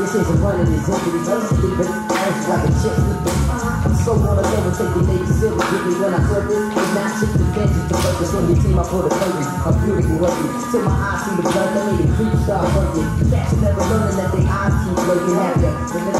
chance of running is empty. These sleeping, it's like a chick sleeping. I'm so gonna never take the lady serious with me when I surface. It's not chick defenses to focus on your team. I put a curtain, a beautiful working. Till my eyes see the blood, that made the creep start working. Cats never learning that they eyes keep looking at you.